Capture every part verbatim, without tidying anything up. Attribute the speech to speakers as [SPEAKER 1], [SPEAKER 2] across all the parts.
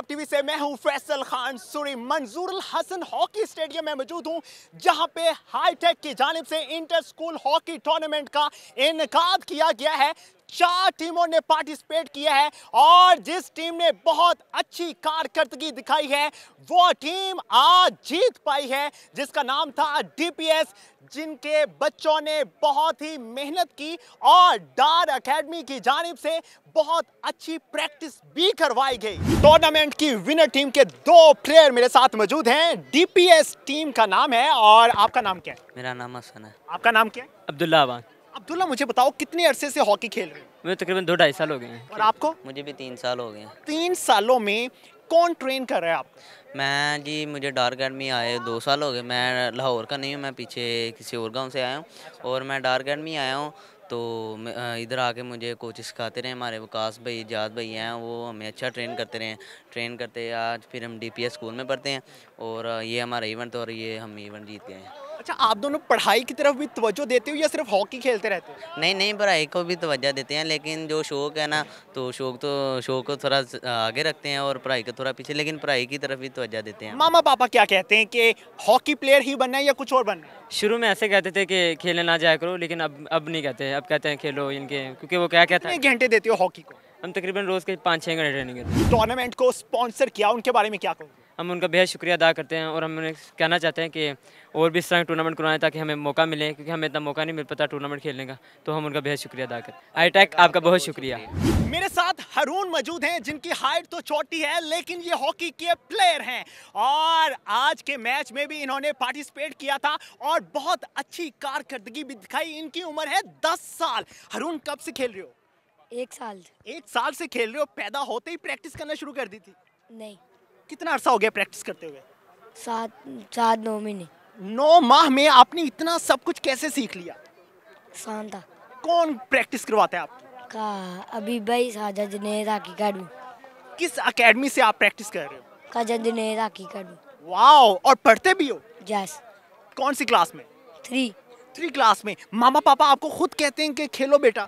[SPEAKER 1] Punjab TV से मैं हूं फैसल खान सूरी। मंजूरुल हसन हॉकी स्टेडियम में मौजूद हूं, जहां पे हाईटेक की जानिब से इंटर स्कूल हॉकी टूर्नामेंट का इनेकाद किया गया है। चार टीमों ने पार्टिसिपेट किया है और जिस टीम ने बहुत अच्छी कारकर्दगी दिखाई है वो टीम आज जीत पाई है, जिसका नाम था डीपीएस, जिनके बच्चों ने बहुत ही मेहनत की और डार एकेडमी की जानिब से बहुत अच्छी प्रैक्टिस भी करवाई गई। टूर्नामेंट की विनर टीम के दो प्लेयर मेरे साथ मौजूद हैं। डीपीएस टीम का नाम है और आपका नाम क्या है?
[SPEAKER 2] मेरा नाम हसन है।
[SPEAKER 1] आपका नाम क्या है?
[SPEAKER 3] अब्दुल्ला अबान।
[SPEAKER 1] अब्दुल्ला, मुझे बताओ कितने अरसे से हॉकी खेल रहे हो?
[SPEAKER 3] मुझे तकरीबन दो ढाई साल हो गए हैं।
[SPEAKER 1] और आपको?
[SPEAKER 2] मुझे भी तीन साल हो गए हैं।
[SPEAKER 1] तीन सालों में कौन ट्रेन कर रहा है आपको?
[SPEAKER 2] मैं जी मुझे डार अकेडमी आए दो साल हो गए। मैं लाहौर का नहीं हूँ, मैं पीछे किसी और गांव से आया हूँ और मैं डार अकेडमी आया हूँ। तो इधर आके मुझे कोच सिखाते रहे, हमारे विकास भाई जाद भाई हैं, वो हमें अच्छा ट्रेन करते रहे ट्रेन करते आज फिर हम डीपीएस स्कूल में पढ़ते हैं और ये हमारा इवेंट और ये हम इवेंट जीत गए हैं।
[SPEAKER 1] अच्छा, आप दोनों पढ़ाई की तरफ भी तवज्जो देते हो या सिर्फ हॉकी खेलते रहते हो?
[SPEAKER 2] नहीं नहीं, पढ़ाई को भी तवज्जो देते हैं, लेकिन जो शौक है ना, तो शौक तो शौक को थोड़ा आगे रखते हैं और पढ़ाई को थोड़ा पीछे, लेकिन पढ़ाई की तरफ भी तवज्जो देते हैं।
[SPEAKER 1] मामा पापा क्या कहते हैं कि हॉकी प्लेयर ही बनना है या कुछ और बनना है?
[SPEAKER 3] शुरू में ऐसे कहते थे कि खेलने ना जाया करो, लेकिन अब अब नहीं कहते। अब कहते हैं खेलो इनके, क्योंकि वो क्या कहता है।
[SPEAKER 1] कितने घंटे देते हो हॉकी को?
[SPEAKER 3] हम तकरीबन रोज़ के पाँच छः घंटे ट्रेनिंग करते हैं।
[SPEAKER 1] टूर्नामेंट को स्पॉन्सर किया, उनके बारे में क्या कहोगे?
[SPEAKER 3] हम उनका बेहद शुक्रिया अदा करते हैं और हम उन्हें कहना चाहते हैं कि और भी इस तरह टूर्नामेंट करवाएं ताकि हमें मौका मिले, क्योंकि हमें इतना मौका नहीं मिल पाता टूर्नामेंट खेलने का। तो हम उनका बेहद शुक्रिया अदा करते हैं। हाईटेक आपका बहुत शुक्रिया।
[SPEAKER 1] मेरे साथ हरून मौजूद हैं, जिनकी हाइट तो छोटी है लेकिन ये हॉकी के प्लेयर हैं और आज के मैच में भी इन्होंने पार्टिसिपेट किया था और बहुत अच्छी कारकर्दगी भी दिखाई। इनकी उम्र है दस साल। हरून, कब से खेल रहे हो?
[SPEAKER 4] एक साल।
[SPEAKER 1] एक साल से खेल रहे हो? पैदा होते ही प्रैक्टिस करना शुरू कर दी थी?
[SPEAKER 4] नहीं,
[SPEAKER 1] कितना अरसा हो गया प्रैक्टिस करते हुए?
[SPEAKER 4] सात सात नौ महीने।
[SPEAKER 1] नौ माह में आपने इतना सब कुछ कैसे सीख लिया?
[SPEAKER 4] आसान था।
[SPEAKER 1] कौन प्रैक्टिस करवाता है आपकी?
[SPEAKER 4] का अभी भाई साजा जनेर हॉकी अकेडमी।
[SPEAKER 1] किस एकेडमी से आप प्रैक्टिस कर रहे हो?
[SPEAKER 4] का जनेर हॉकी अकेडमी।
[SPEAKER 1] वाओ, और पढ़ते भी हो?
[SPEAKER 4] यस।
[SPEAKER 1] कौन सी क्लास में?
[SPEAKER 4] थ्री।
[SPEAKER 1] थ्री क्लास में। मामा पापा आपको खुद कहते हैं कि खेलो बेटा?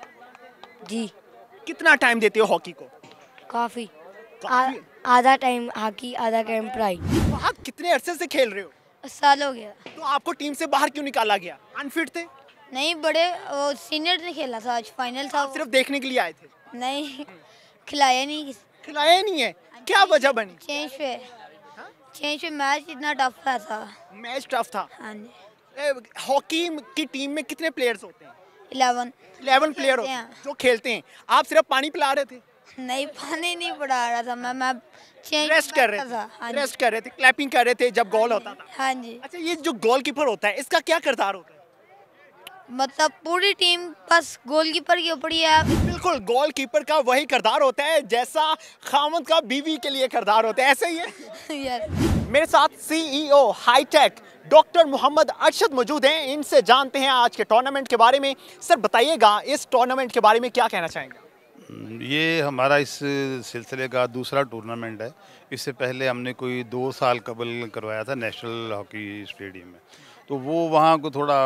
[SPEAKER 4] जी।
[SPEAKER 1] कितना टाइम देते हो हॉकी को?
[SPEAKER 4] काफी।
[SPEAKER 1] काफी।
[SPEAKER 4] आधा टाइम हॉकी, आधा टाइम पढ़ाई।
[SPEAKER 1] तो आप कितने अरसे से खेल रहे हो?
[SPEAKER 4] साल हो गया।
[SPEAKER 1] तो आपको टीम से बाहर क्यों निकाला गया? अनफिट थे?
[SPEAKER 4] नहीं, बड़े सीनियर ने खेला था, आज फाइनल था।
[SPEAKER 1] आप सिर्फ देखने के लिए आए थे?
[SPEAKER 4] नहीं, खिलाया नहीं।
[SPEAKER 1] खिलाया नहीं है? क्या वजह बनी?
[SPEAKER 4] चेंज पे चेंज पे मैच इतना टफ था।
[SPEAKER 1] मैच टफ था।
[SPEAKER 4] हाँ जी।
[SPEAKER 1] ए, हॉकी की टीम में कितने प्लेयर्स होते हैं?
[SPEAKER 4] इलेवन।
[SPEAKER 1] इलेवन प्लेयर होते हैं जो खेलते हैं। आप सिर्फ पानी पिला रहे थे?
[SPEAKER 4] नहीं, पानी नहीं पड़ा रहा था, मैं मैं चेंज
[SPEAKER 1] रेस्ट कर रहे थे।
[SPEAKER 4] हाँ
[SPEAKER 1] रेस्ट कर रहे थे, क्लैपिंग कर रहे थे जब गोल होता था।
[SPEAKER 4] हाँ जी।
[SPEAKER 1] अच्छा, ये जो गोलकीपर होता है इसका क्या किरदार होता है?
[SPEAKER 4] मतलब पूरी टीम बस गोलकीपर के ऊपर ही है।
[SPEAKER 1] बिल्कुल, गोलकीपर का वही किरदार होता है जैसा खामद का बीवी के लिए किरदार होता है, ऐसे ही है।
[SPEAKER 4] यस।
[SPEAKER 1] मेरे साथ CEO hitech doctor Mohammad Arshad मौजूद हैं। इनसे जानते हैं आज के टूर्नामेंट के बारे में। सर, बताइएगा इस टूर्नामेंट के बारे में क्या कहना चाहेंगे?
[SPEAKER 5] ये हमारा इस सिलसिले का दूसरा टूर्नामेंट है। इससे पहले हमने कोई दो साल कबल करवाया था नेशनल हॉकी स्टेडियम में। तो वो वहाँ को थोड़ा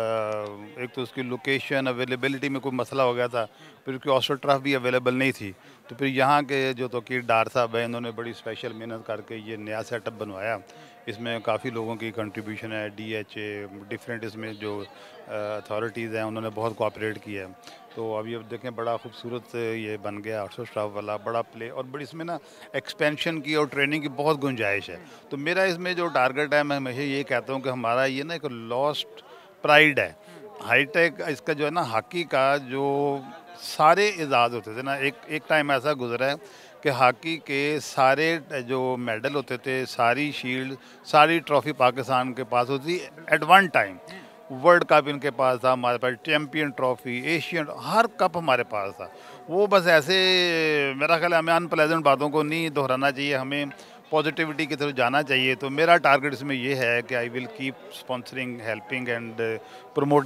[SPEAKER 5] एक तो उसकी लोकेशन अवेलेबिलिटी में कोई मसला हो गया था, फिर उसकी ऑस्ट्रो टर्फ भी अवेलेबल नहीं थी। तो फिर यहाँ के जो तो कि डार साहब हैं, इन्होंने बड़ी स्पेशल मेहनत करके ये नया सेटअप बनवाया। इसमें काफ़ी लोगों की कंट्रीब्यूशन है, डीएचए डिफरेंट इसमें जो अथॉरिटीज़ हैं उन्होंने बहुत कोऑपरेट किया है। तो अभी अब देखें बड़ा खूबसूरत ये बन गया ऑस्ट्रो स्टाफ वाला बड़ा प्ले, और बड़ी इसमें ना एक्सपेंशन की और ट्रेनिंग की बहुत गुंजाइश है। तो मेरा इसमें जो टारगेट है, मैं हमेशा ये कहता हूँ कि हमारा ये ना एक लॉस्ट प्राइड है। हाईटेक इसका जो है ना हॉकी का जो सारे एजाज़ होते थे ना, एक एक टाइम ऐसा गुजरा है कि हॉकी के सारे जो मेडल होते थे, सारी शील्ड, सारी ट्रॉफी पाकिस्तान के पास होती at one time. World cup इनके पास था, हमारे पास चैम्पियन ट्रॉफी, एशियन, हर कप हमारे पास था। वो बस ऐसे, मेरा ख्याल है हमें अनप्लेजेंट बातों को नहीं दोहराना चाहिए, हमें पॉजिटिविटी की तरफ जाना चाहिए। तो मेरा टारगेट इसमें ये है कि I will keep sponsoring, helping and promoting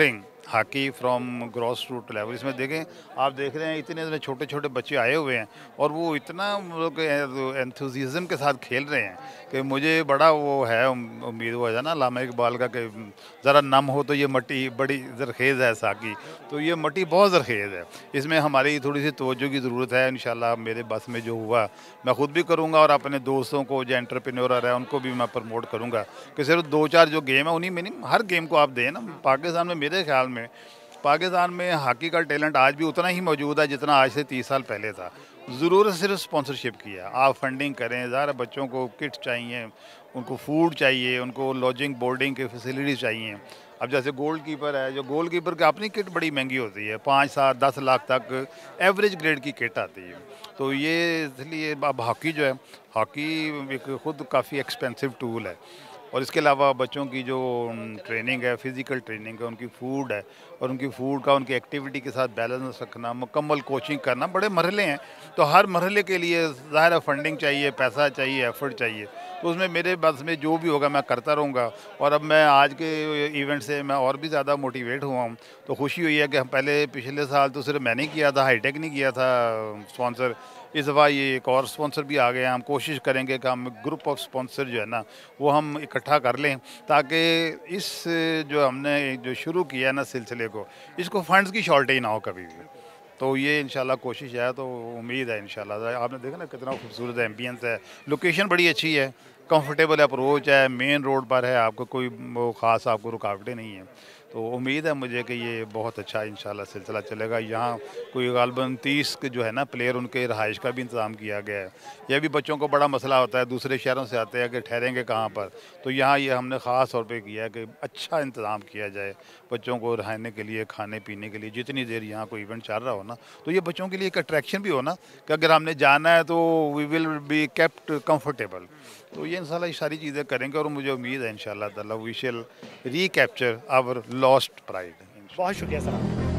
[SPEAKER 5] hockey from grass root level. इसमें देखें, आप देख रहे हैं इतने इतने छोटे छोटे बच्चे आए हुए हैं और वो इतना लोग एंथुजियाज्म के साथ खेल रहे हैं कि मुझे बड़ा वो है उम्मीद हुआ है ना अल्लामा इकबाल का कि ज़रा नम हो तो ये मट्टी बड़ी ज़रखेज़ है साकी। तो ये मट्टी बहुत ज़रखेज़ है, इसमें हमारी थोड़ी सी तवज्जो की ज़रूरत है। इंशाल्लाह मेरे बस में जो हुआ मैं ख़ुद भी करूँगा और अपने दोस्तों को जो एंटरप्रेन्योर है उनको भी मैं प्रमोट करूँगा कि सिर्फ दो चार जो गेम है उन्हीं में नहीं, हर गेम को आप दें ना। पाकिस्तान में मेरे ख्याल में पाकिस्तान में हॉकी का टैलेंट आज भी उतना ही मौजूद है जितना आज से तीस साल पहले था। ज़रूरत सिर्फ स्पॉन्सरशिप की है, आप फंडिंग करें। ज़ाहिर बच्चों को किट चाहिए, उनको फूड चाहिए, उनको लॉजिंग बोर्डिंग की फैसिलिटीज़ चाहिए। अब जैसे गोल कीपर है, जो गोल कीपर की अपनी किट बड़ी महंगी होती है, पाँच सात दस लाख तक एवरेज ग्रेड की किट आती है। तो ये इसलिए अब हॉकी जो है, हॉकी एक ख़ुद काफ़ी एक्सपेंसिव टूल है। और इसके अलावा बच्चों की जो ट्रेनिंग है, फ़िज़िकल ट्रेनिंग है, उनकी फूड है और उनकी फूड का उनकी एक्टिविटी के साथ बैलेंस रखना, मुकम्मल कोचिंग करना, बड़े मरहले हैं। तो हर मरहले के लिए ज़ाहिर है फंडिंग चाहिए, पैसा चाहिए, एफ़र्ट चाहिए। तो उसमें मेरे बस में जो भी होगा मैं करता रहूँगा। और अब मैं आज के इवेंट से मैं और भी ज़्यादा मोटिवेट हुआ हूँ। तो खुशी हुई है कि हम पहले पिछले साल तो सिर्फ मैंने किया था, हाईटेक नहीं किया था स्पॉन्सर। इस दफ़ा ये एक और स्पॉन्सर भी आ गए हैं। हम कोशिश करेंगे कि हम ग्रुप ऑफ स्पॉन्सर जो है ना वो हम इकट्ठा कर लें ताकि इस जो हमने जो शुरू किया है ना सिलसिले को, इसको फंड्स की शॉर्टेज ना हो कभी भी। तो ये इंशाल्लाह कोशिश है, तो उम्मीद है इंशाल्लाह। आपने देखा ना कितना खूबसूरत एम्बियंस है, लोकेशन बड़ी अच्छी है, कंफर्टेबल अप्रोच है, मेन रोड पर है, आपको कोई वो ख़ास आपको रुकावटें नहीं हैं। तो उम्मीद है मुझे कि ये बहुत अच्छा इंशाल्लाह सिलसिला चलेगा। यहाँ कोई गालबन तीस के जो है ना प्लेयर, उनके रहाइश का भी इंतज़ाम किया गया है। यह भी बच्चों को बड़ा मसला होता है, दूसरे शहरों से आते हैं कि ठहरेंगे कहाँ पर। तो यहाँ ये हमने ख़ास तौर पे किया है कि अच्छा इंतज़ाम किया जाए बच्चों को रहने के लिए, खाने पीने के लिए। जितनी देर यहाँ कोई इवेंट चल रहा हो ना, तो ये बच्चों के लिए एक अट्रैक्शन भी हो ना कि अगर हमने जाना है तो we will be kept comfortable. तो ये इंशाल्लाह ये सारी चीज़ें करेंगे और मुझे उम्मीद है इंशाल्लाह ताला we shall recapture our lost pride.
[SPEAKER 1] बहुत शुक्रिया सर।